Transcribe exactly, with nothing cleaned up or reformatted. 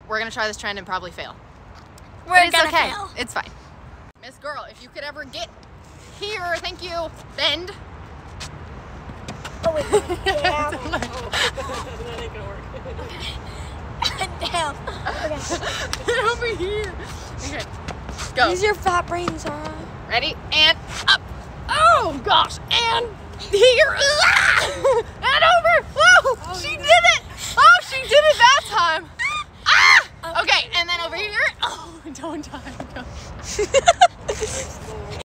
we're gonna try this trend and probably fail. We're But it's gonna okay. fail. It's fine. Miss Girl, if you could ever get here, thank you. Bend. Oh wait, down. That ain't gonna work. Down. Okay. Get over here. Okay. Go. Use your fat brain, Sarah. Ready? And up. Oh gosh. And here. And over.